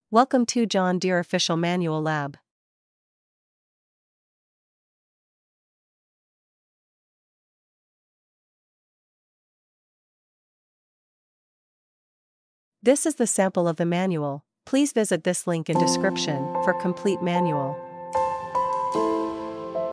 Welcome to John Deere Official Manual Lab. This is the sample of the manual. Please visit this link in description for complete manual.